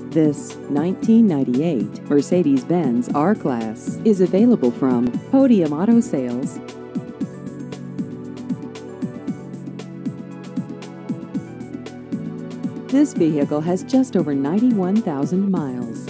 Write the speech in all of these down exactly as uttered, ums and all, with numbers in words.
This nineteen ninety-eight Mercedes-Benz R-Class is available from Podium Auto Sales. This vehicle has just over ninety-one thousand miles.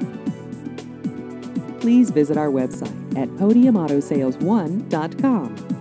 Please visit our website at podium auto sales one dot com.